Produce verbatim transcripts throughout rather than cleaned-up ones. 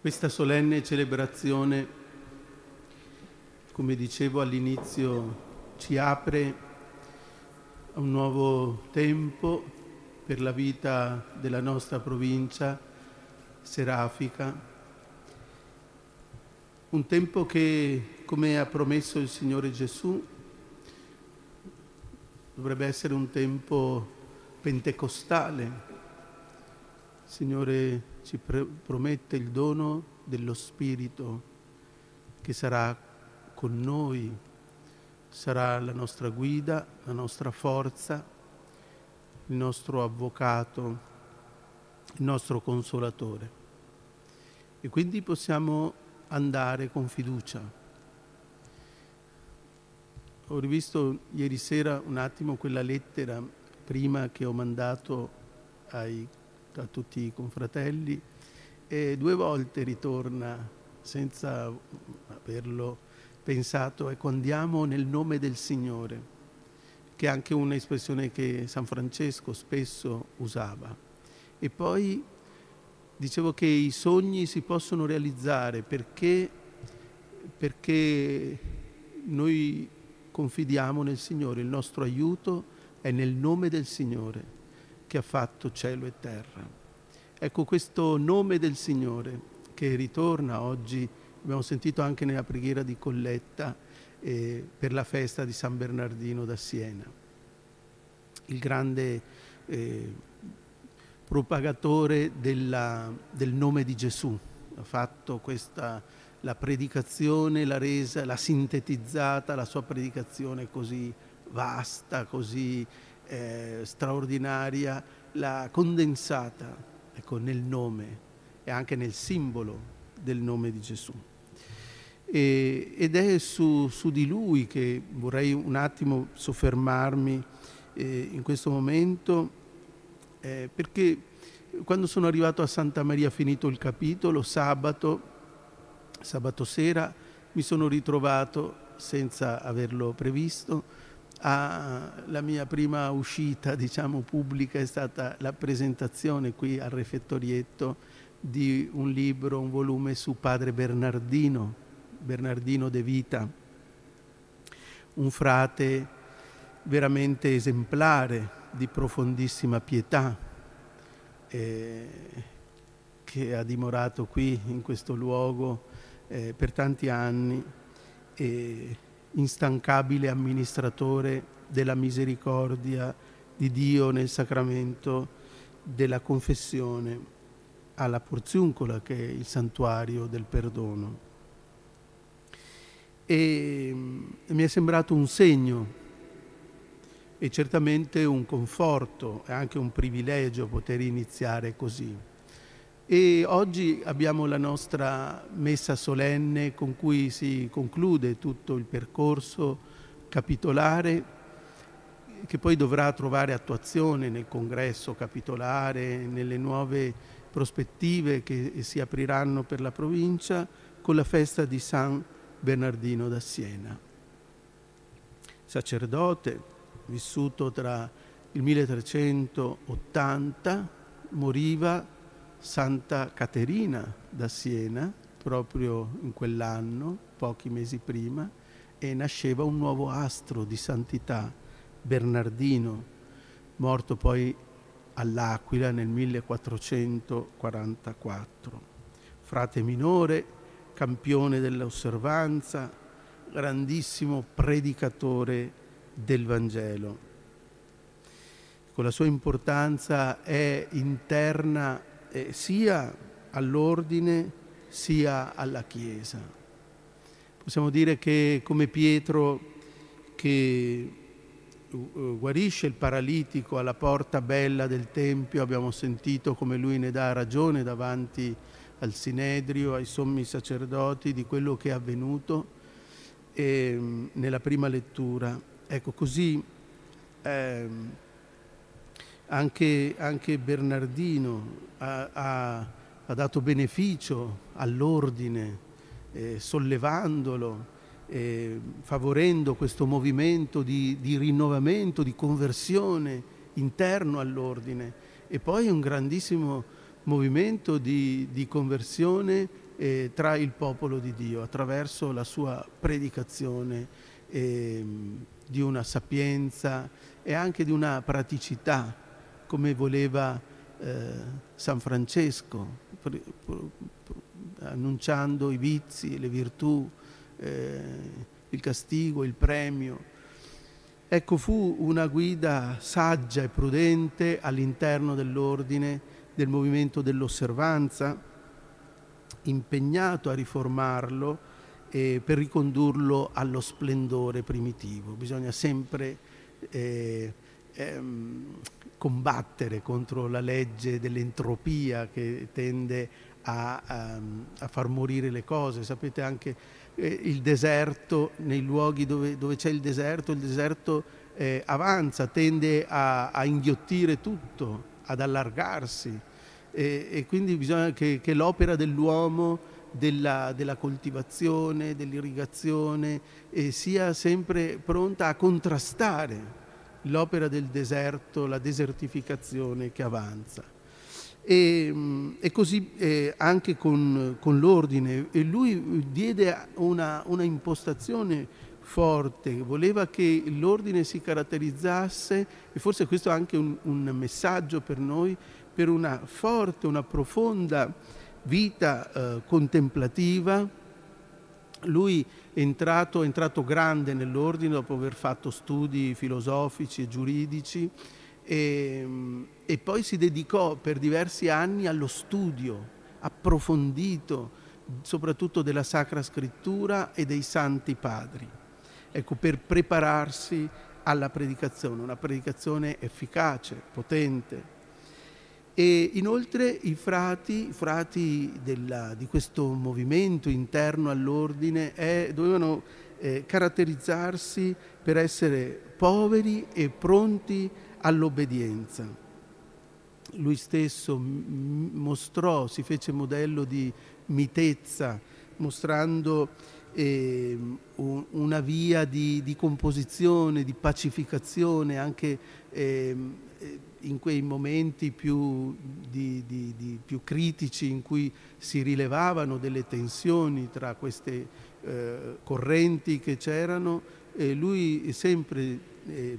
Questa solenne celebrazione, come dicevo all'inizio, ci apre a un nuovo tempo per la vita della nostra provincia serafica, un tempo che, come ha promesso il Signore Gesù, dovrebbe essere un tempo pentecostale. Il Signore ci pre- promette il dono dello Spirito che sarà con noi, sarà la nostra guida, la nostra forza, il nostro avvocato, il nostro consolatore. E quindi possiamo andare con fiducia. Ho rivisto ieri sera un attimo quella lettera prima che ho mandato ai a tutti i confratelli, e due volte ritorna senza averlo pensato: ecco, andiamo nel nome del Signore, che è anche un'espressione che San Francesco spesso usava. E poi dicevo che i sogni si possono realizzare perché, perché noi confidiamo nel Signore, il nostro aiuto è nel nome del Signore che ha fatto cielo e terra. Ecco, questo nome del Signore che ritorna oggi, abbiamo sentito anche nella preghiera di Colletta eh, per la festa di San Bernardino da Siena. Il grande eh, propagatore della, del nome di Gesù ha fatto questa, la predicazione, l'ha resa, l'ha sintetizzata, la sua predicazione così vasta, così Eh, straordinaria, l'ha condensata, ecco, nel nome e anche nel simbolo del nome di Gesù. E, ed è su, su di lui che vorrei un attimo soffermarmi eh, in questo momento, eh, perché quando sono arrivato a Santa Maria, finito il capitolo, sabato, sabato sera, mi sono ritrovato, senza averlo previsto, Ah, la mia prima uscita, diciamo, pubblica è stata la presentazione qui al Refettorietto di un libro, un volume su Padre Bernardino, Bernardino de Vita, un frate veramente esemplare, di profondissima pietà, eh, che ha dimorato qui in questo luogo eh, per tanti anni, e instancabile amministratore della misericordia di Dio nel sacramento della confessione alla Porziuncola, che è il santuario del perdono. E, e mi è sembrato un segno e certamente un conforto e anche un privilegio poter iniziare così. E oggi abbiamo la nostra messa solenne con cui si conclude tutto il percorso capitolare, che poi dovrà trovare attuazione nel congresso capitolare, nelle nuove prospettive che si apriranno per la provincia, con la festa di San Bernardino da Siena. Sacerdote, vissuto tra il milletrecentottanta, moriva Santa Caterina da Siena, proprio in quell'anno, pochi mesi prima, e nasceva un nuovo astro di santità, Bernardino, morto poi all'Aquila nel millequattrocentoquarantaquattro. Frate minore, campione dell'osservanza, grandissimo predicatore del Vangelo. Con la sua importanza è interna Eh, sia all'ordine sia alla Chiesa. Possiamo dire che come Pietro, che uh, guarisce il paralitico alla porta bella del Tempio, abbiamo sentito come lui ne dà ragione davanti al Sinedrio, ai sommi sacerdoti, di quello che è avvenuto e, nella prima lettura. Ecco, così ehm, Anche, anche Bernardino ha, ha, ha dato beneficio all'ordine, eh, sollevandolo, eh, favorendo questo movimento di, di rinnovamento, di conversione interno all'ordine, e poi un grandissimo movimento di, di conversione eh, tra il popolo di Dio, attraverso la sua predicazione eh, di una sapienza e anche di una praticità, come voleva eh, San Francesco, pre, pre, pre, annunciando i vizi, le virtù, eh, il castigo, il premio. Ecco, fu una guida saggia e prudente all'interno dell'ordine, del movimento dell'osservanza, impegnato a riformarlo eh, per ricondurlo allo splendore primitivo. Bisogna sempre eh, ehm, combattere contro la legge dell'entropia che tende a, a, a far morire le cose. Sapete anche eh, il deserto, nei luoghi dove, dove c'è il deserto, il deserto eh, avanza, tende a, a inghiottire tutto, ad allargarsi. E, e quindi bisogna che, che l'opera dell'uomo, della, della coltivazione, dell'irrigazione, eh, sia sempre pronta a contrastare l'opera del deserto, la desertificazione che avanza. E, e così eh, anche con, con l'ordine. E lui diede una, una impostazione forte, voleva che l'ordine si caratterizzasse, e forse questo è anche un, un messaggio per noi, per una forte, una profonda vita eh, contemplativa. Lui è entrato, è entrato grande nell'ordine dopo aver fatto studi filosofici e giuridici e, e poi si dedicò per diversi anni allo studio approfondito, soprattutto della Sacra Scrittura e dei Santi Padri, ecco, per prepararsi alla predicazione, una predicazione efficace, potente. E inoltre i frati, i frati della, di questo movimento interno all'ordine eh, dovevano eh, caratterizzarsi per essere poveri e pronti all'obbedienza. Lui stesso m- mostrò, si fece modello di mitezza, mostrando eh, un, una via di, di composizione, di pacificazione, anche eh, in quei momenti più, di, di, di, più critici in cui si rilevavano delle tensioni tra queste eh, correnti che c'erano, eh, lui sempre eh,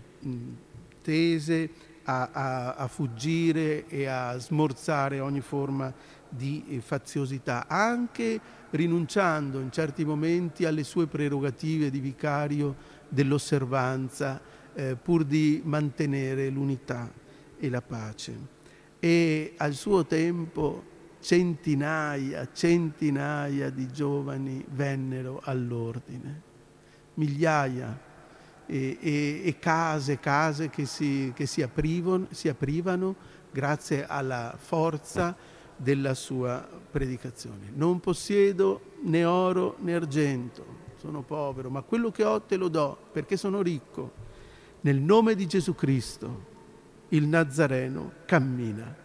tese a, a, a fuggire e a smorzare ogni forma di eh, faziosità, anche rinunciando in certi momenti alle sue prerogative di vicario dell'osservanza, eh, pur di mantenere l'unità e la pace. E al suo tempo centinaia, centinaia di giovani vennero all'ordine, migliaia, e, e, e case, case che si, che si aprivano, si aprivano grazie alla forza della sua predicazione. Non possiedo né oro né argento, sono povero, ma quello che ho te lo do perché sono ricco. Nel nome di Gesù Cristo il Nazareno cammina.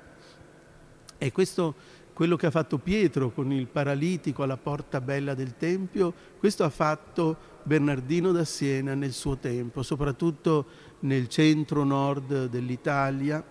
E questo, quello che ha fatto Pietro con il paralitico alla porta bella del Tempio, questo ha fatto Bernardino da Siena nel suo tempo, soprattutto nel centro-nord dell'Italia,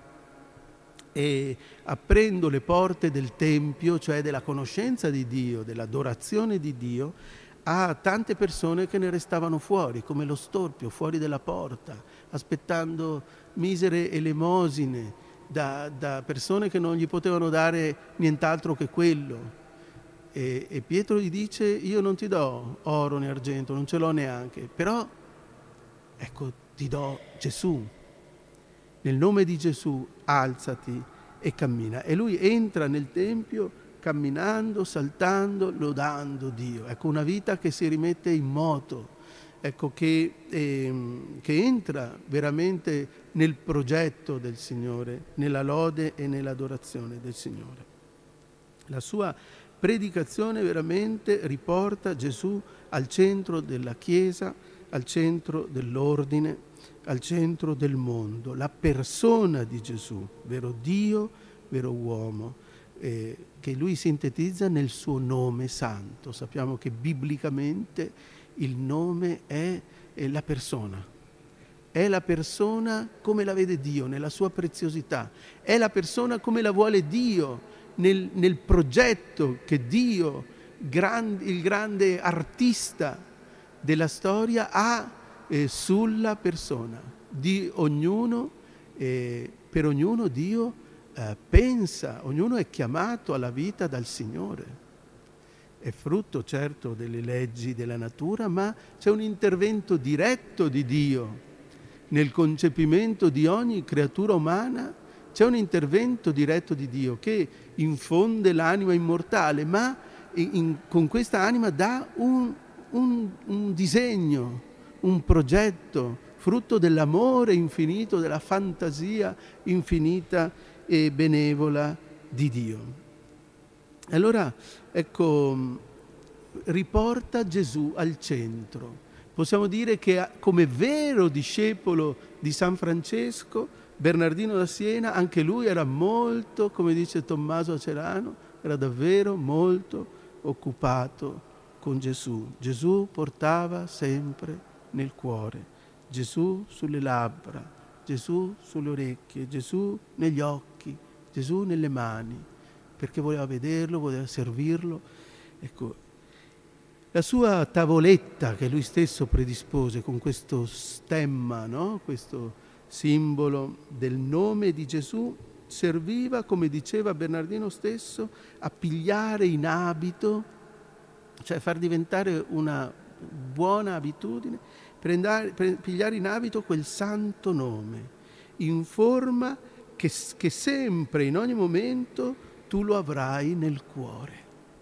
e aprendo le porte del Tempio, cioè della conoscenza di Dio, dell'adorazione di Dio, a tante persone che ne restavano fuori, come lo storpio, fuori dalla porta, aspettando misere elemosine da, da persone che non gli potevano dare nient'altro che quello. E, e Pietro gli dice: io non ti do oro né argento, non ce l'ho neanche, però ecco, ti do Gesù. Nel nome di Gesù alzati e cammina. E lui entra nel Tempio camminando, saltando, lodando Dio. Ecco, una vita che si rimette in moto, ecco, che, eh, che entra veramente nel progetto del Signore, nella lode e nell'adorazione del Signore. La sua predicazione veramente riporta Gesù al centro della Chiesa, al centro dell'ordine, al centro del mondo, la persona di Gesù, vero Dio, vero uomo, eh, che lui sintetizza nel suo nome santo. Sappiamo che biblicamente il nome è, è la persona, è la persona come la vede Dio, nella sua preziosità, è la persona come la vuole Dio, nel, nel progetto che Dio gran, il grande artista della storia ha eh, sulla persona di ognuno, eh, per ognuno Dio eh, pensa, ognuno è chiamato alla vita dal Signore. È frutto certo delle leggi della natura, ma c'è un intervento diretto di Dio nel concepimento di ogni creatura umana. C'è un intervento diretto di Dio che infonde l'anima immortale, ma in, in, con questa anima dà un, un, un disegno, un progetto, frutto dell'amore infinito, della fantasia infinita e benevola di Dio. Allora, ecco, riporta Gesù al centro. Possiamo dire che come vero discepolo di San Francesco, Bernardino da Siena, anche lui era molto, come dice Tommaso Acerano, era davvero molto occupato con Gesù. Gesù portava sempre nel cuore, Gesù sulle labbra, Gesù sulle orecchie, Gesù negli occhi, Gesù nelle mani, perché voleva vederlo, voleva servirlo. Ecco, la sua tavoletta che lui stesso predispose con questo stemma, no? Questo simbolo del nome di Gesù, serviva, come diceva Bernardino stesso, a pigliare in abito, cioè far diventare una buona abitudine, per, andare, per pigliare in abito quel santo nome, in forma che, che sempre, in ogni momento, tu lo avrai nel cuore.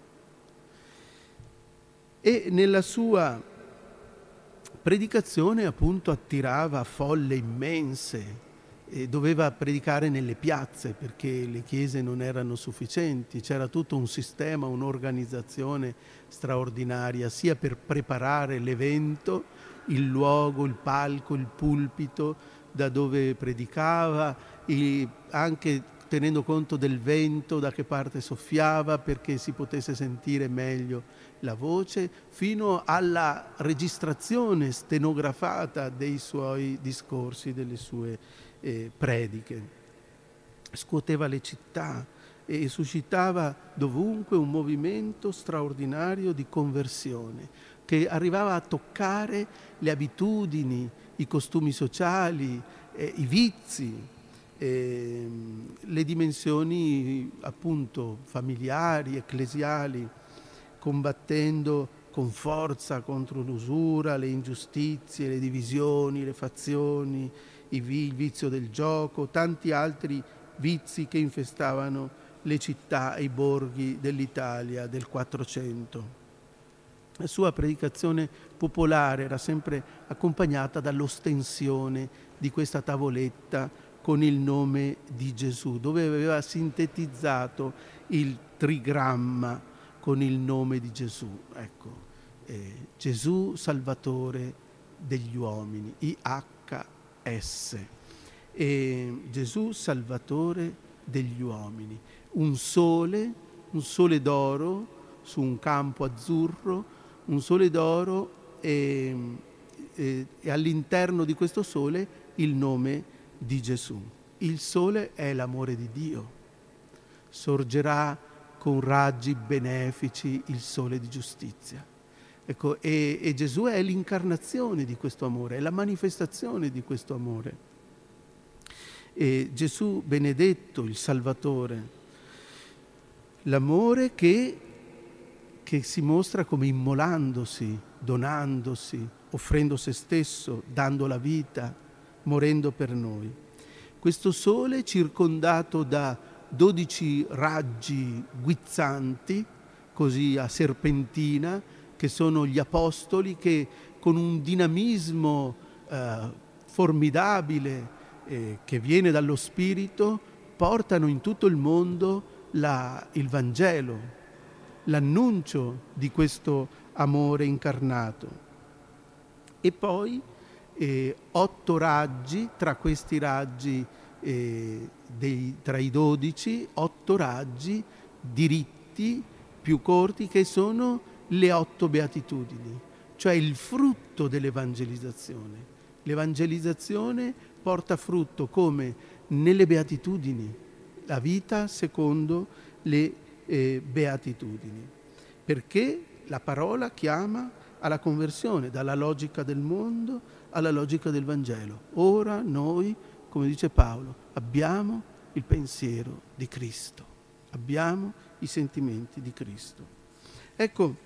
E nella sua predicazione appunto attirava folle immense, e doveva predicare nelle piazze perché le chiese non erano sufficienti, c'era tutto un sistema, un'organizzazione straordinaria, sia per preparare l'evento, il luogo, il palco, il pulpito da dove predicava, e anche tenendo conto del vento, da che parte soffiava, perché si potesse sentire meglio la voce, fino alla registrazione stenografata dei suoi discorsi, delle sue eh, prediche. Scuoteva le città e suscitava dovunque un movimento straordinario di conversione, che arrivava a toccare le abitudini, i costumi sociali, eh, i vizi, eh, le dimensioni appunto familiari, ecclesiali, combattendo con forza contro l'usura, le ingiustizie, le divisioni, le fazioni, il vizio del gioco, tanti altri vizi che infestavano le città e i borghi dell'Italia del Quattrocento. La sua predicazione popolare era sempre accompagnata dall'ostensione di questa tavoletta con il nome di Gesù, dove aveva sintetizzato il trigramma con il nome di Gesù. Ecco, eh, Gesù Salvatore degli uomini, I H S. E Gesù Salvatore degli uomini. Un sole, un sole d'oro su un campo azzurro, un sole d'oro e, e, e all'interno di questo sole il nome di Gesù. Il sole è l'amore di Dio. Sorgerà con raggi benefici il sole di giustizia. Ecco, e, e Gesù è l'incarnazione di questo amore, è la manifestazione di questo amore. E Gesù benedetto, il Salvatore, l'amore che, che si mostra come immolandosi, donandosi, offrendo se stesso, dando la vita, morendo per noi. Questo sole circondato da dodici raggi guizzanti, così a serpentina, che sono gli apostoli che con un dinamismo eh, formidabile eh, che viene dallo Spirito portano in tutto il mondo la, il Vangelo, l'annuncio di questo amore incarnato. E poi eh, otto raggi, tra questi raggi eh, dei, tra i dodici, otto raggi diritti più corti che sono le otto beatitudini, cioè il frutto dell'evangelizzazione. L'evangelizzazione porta frutto come nelle beatitudini, la vita secondo le eh, beatitudini. perché la parola chiama alla conversione, dalla logica del mondo alla logica del Vangelo. Ora noi, come dice Paolo, abbiamo il pensiero di Cristo, abbiamo i sentimenti di Cristo. Ecco,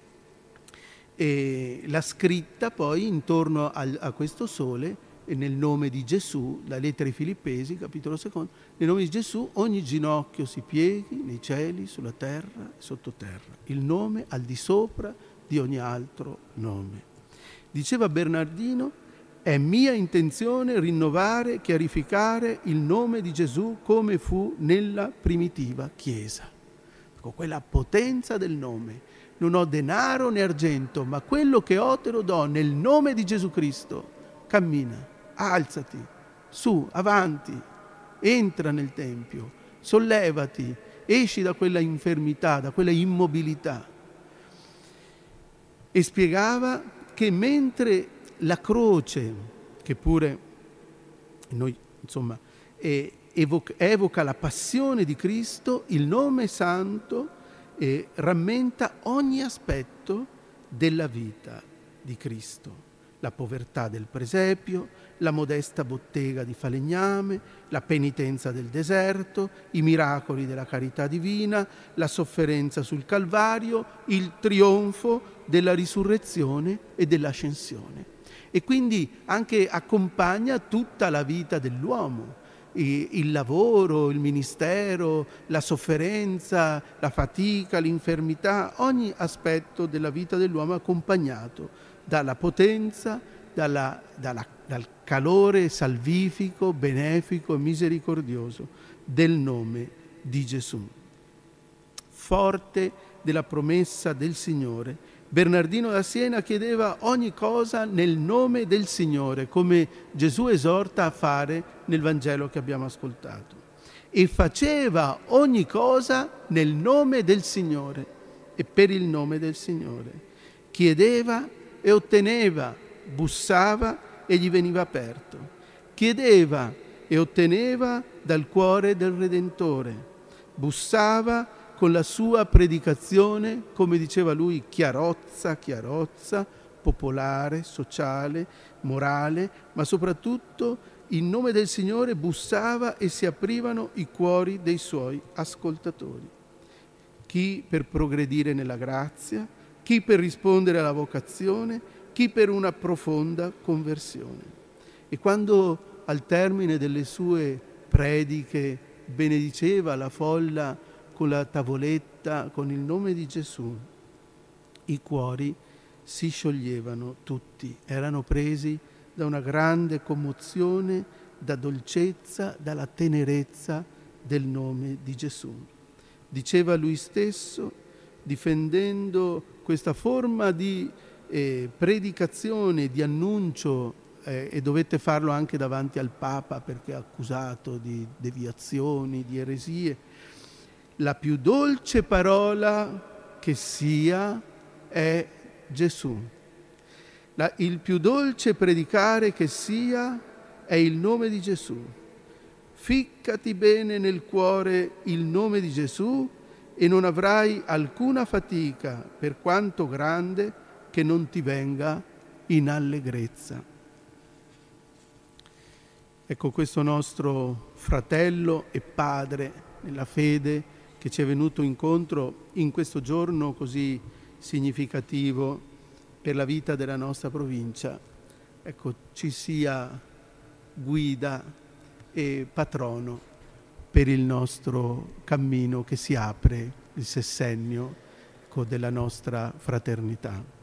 e la scritta poi intorno a, a questo sole, e nel nome di Gesù, la lettera ai Filippesi, capitolo secondo, nel nome di Gesù ogni ginocchio si pieghi nei cieli, sulla terra e sottoterra, il nome al di sopra di ogni altro nome. Diceva Bernardino, è mia intenzione rinnovare, chiarificare il nome di Gesù come fu nella primitiva Chiesa. Con quella potenza del nome. Non ho denaro né argento, ma quello che ho te lo do nel nome di Gesù Cristo. Cammina, alzati, su, avanti, entra nel Tempio, sollevati, esci da quella infermità, da quella immobilità. E spiegava che mentre la croce, che pure noi, insomma, è, evoca, evoca la passione di Cristo, il nome santo e rammenta ogni aspetto della vita di Cristo. La povertà del presepio, la modesta bottega di falegname, la penitenza del deserto, i miracoli della carità divina, la sofferenza sul Calvario, il trionfo della risurrezione e dell'ascensione. E quindi anche accompagna tutta la vita dell'uomo, il lavoro, il ministero, la sofferenza, la fatica, l'infermità, ogni aspetto della vita dell'uomo accompagnato dalla potenza, dalla, dalla, dal calore salvifico, benefico e misericordioso del nome di Gesù. Forte della promessa del Signore, Bernardino da Siena chiedeva ogni cosa nel nome del Signore, come Gesù esorta a fare nel Vangelo che abbiamo ascoltato. E faceva ogni cosa nel nome del Signore e per il nome del Signore. Chiedeva e otteneva, bussava e gli veniva aperto. Chiedeva e otteneva dal cuore del Redentore. Bussava con la sua predicazione, come diceva lui, chiarozza, chiarozza, popolare, sociale, morale, ma soprattutto in nome del Signore bussava e si aprivano i cuori dei suoi ascoltatori. Chi per progredire nella grazia, chi per rispondere alla vocazione, chi per una profonda conversione. E quando al termine delle sue prediche benediceva la folla con la tavoletta, con il nome di Gesù, i cuori si scioglievano tutti, erano presi da una grande commozione, da dolcezza, dalla tenerezza del nome di Gesù. Diceva lui stesso, difendendo questa forma di eh, predicazione, di annuncio, eh, e dovette farlo anche davanti al Papa perché è accusato di deviazioni, di eresie. La più dolce parola che sia è Gesù. La, il più dolce predicare che sia è il nome di Gesù. Ficcati bene nel cuore il nome di Gesù e non avrai alcuna fatica, per quanto grande, che non ti venga in allegrezza. Ecco, questo nostro fratello e padre nella fede che ci è venuto incontro in questo giorno così significativo per la vita della nostra provincia, ecco, ci sia guida e patrono per il nostro cammino che si apre, il sessennio della nostra fraternità.